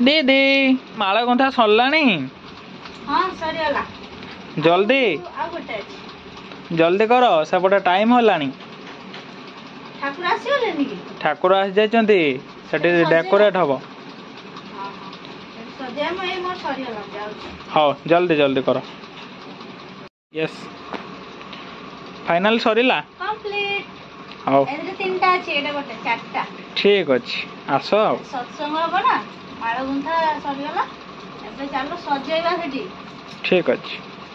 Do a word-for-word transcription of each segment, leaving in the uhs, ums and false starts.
दीदी माला गुंथा सरलानी हां सरीला जल्दी आ गोटे जल्दी कर सेपटे टाइम होलानी ठाकुर आसीगलेनी कि ठाकुर आसी जाइछन्ती सेठी डेकोरेट हबो हां हां सजे मैं मोर सरीला जाउ हां जल्दी जल्दी करो यस फाइनल सरीला कंप्लीट हां एदरे तीनटा अछि एटा गोटे चारटा ठीक अछि आसो सत्संग हबो ना माला गुंथा सरीला एबे चलो सजेबा सेठी ठीक अछि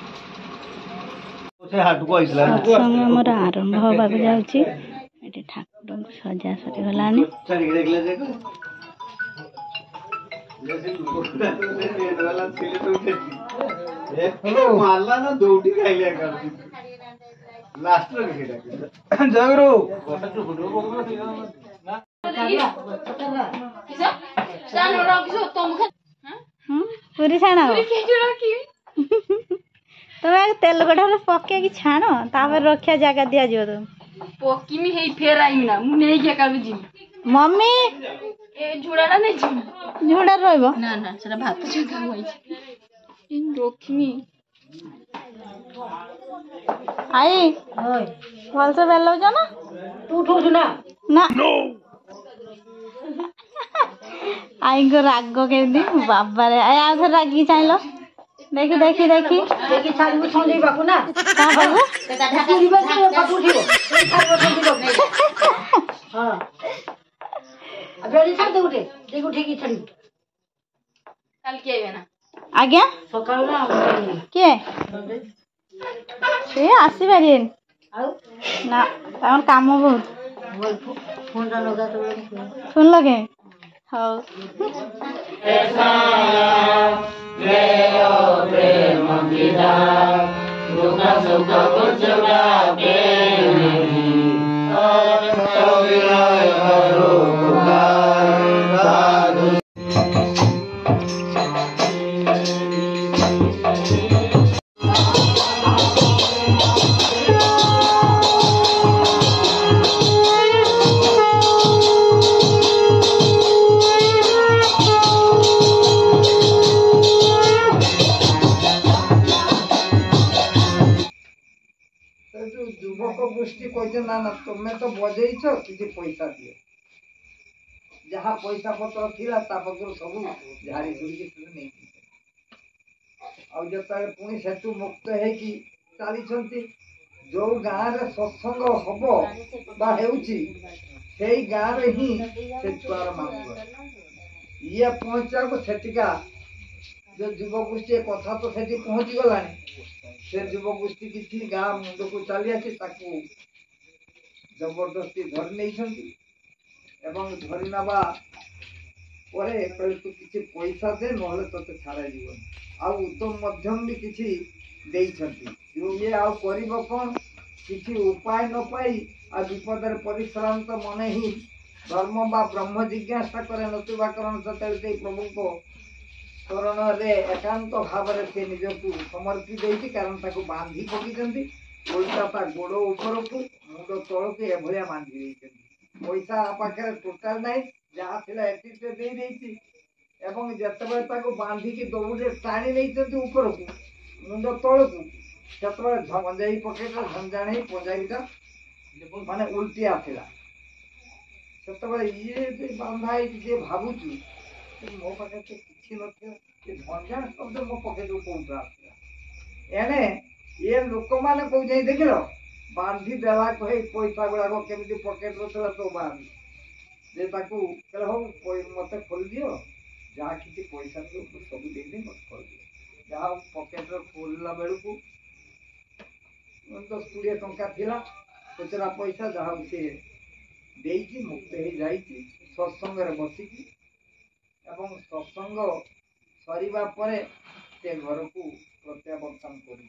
सत्संग हमर आरंभ होबा जाउची एटी ठाकुर सजा सरी गलानी मारला ना दौड़ी खाइले कर लास्ट रे केटा जगरो किसा जानो रा किसा तुम हम पूरी छाना पूरी केजो रखी तमे तेल गडा पके कि छानो तापर रखिया जगह दिया जियो तुम पकी मी हेई फेर आइम ना मु नै के काबे जिम मम्मी ए झुडाडा नै जिम झुडा रहइबो ना ना सेटा भात जका होई छै इन रोखमी आई ओय बोल से बेलो जाना तू उठो ना ना नो आई को राग के दी बाबा रे आ आधर रागी चाइलो देखी देखी देखी देखी छाड़ी को छंदई बाकू ना का बाबू एटा ढाका दिबे से बाकू उठिबो ए छाड़ छंदई हां अब जल्दी छाड़ दे उठे देख उठे की छड़ी काल के आइबे ना आज्ञा सकाळ ना के से आसी बारिन आउ ना तार काम बहुत फोन रा लगा तो फोन लगे हां ऐसा ले ओ प्रेम विदा दुख सुख कुछ लागे और सविनय करो साधु युवक गोष्ठी कहते ना ना तुम्हें तो बजेइछ किसी पैसा दिए जहाँ पैसा पत्र थिला ता पत्र सब झाड़ी झुड़ी के नहीं और जब तक पुणी सेतु मुक्त है कि चाली छंती जो गाँव रे सत्संग हबो बा हेउची सेई गाँव रे ही से द्वार मांगो ये पहुंचा को सेटिका जो युवक गोष्ठी कथा तो सेठी पहुंची गलानी से युवक गोष्ठी किसी गाँव मुंड को चली आसी ताकू जबरदस्ती धरी नहीं एवं धरी नवा परे कहले तू किसी पैसा दे नहले तते छाड़ा जीवन आ उत्तम मध्यम भी किसी देई छंती जो ये आ करिबो कोन किसी उपाय न पाई आ विपदर परिश्रांत मने ही धर्म बा ब्रह्म जिज्ञासा करे नतुबा करण सतलते प्रभु को शरण रे एकांत भाव रे से निजकु समर्पित देइछि कारण ताको बांधी पकिजंती ओइता ता गोड़ो ऊपर को मुंड तळ के एभलिया बांधी देइछंती पैसा पाखरे टोटल नाही जहा थिला एटी से देई देइछि एवं जतबे ताको बांधी के दौड़े टाणी नैछंती ऊपर को मुंड तळ को ततबे झंझाई पकेट झंझाणी पंजाईटा माने उल्टी आथिला ततबे ये जे बांधाई जे भाबुची मो पाखे किछि नथिला ए झंझाण शब्द मो पकेट को उठा एने ये लोक माने को जाई देखिलो बांधी देला कहे पैसा गुड़ा को केमिति पकेट रखला तो बांधी जे ताकू कहले हो मते खोल दियो जा किछि पैसा तो सब दे दे मत खोल दियो जा पकेट रे खोलला बेलु को दस बीस टंका थिला खुचरा पैसा जा से देइछि मुक्त हे जाइछि सत्संग रे बसी की एवं सत्संग सरीबा परे से घर को प्रत्यावर्तन करी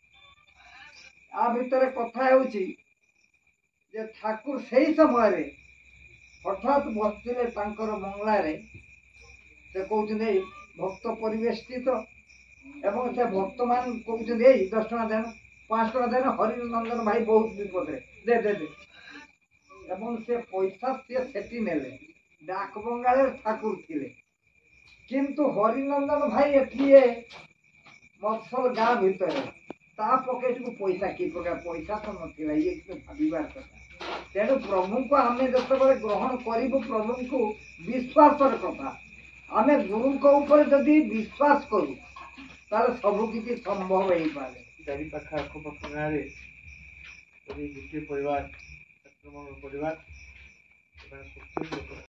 आ भितर कथा हेउछि जे ठाकुर सही समय रे हठात बसले तांकर मंगला रे से कहउछने भक्त परिवेष्टित एवं से भक्त मान कहउछने ए दस टका देन पाँच टका देन हरि नंदन भाई बहुत विपद रे दे दे दे एवं से पैसा से सेटी नेले डाक बंगाले ठाकुर थिले किंतु हरिनंदन भाई एठिए मत्सल गाँ भितर ता पकेट को पैसा कि प्रकार पैसा तो नथिला ये तो भाबिबार कथा तेणु प्रभु को आम जिते ग्रहण करूँ प्रभु को विश्वास कथा आम गुरु ऊपर जदि विश्वास करूँ तार सब किसी संभव हो पाए चारि पाख आख पाख गाँव में गोटे परिवार परिवार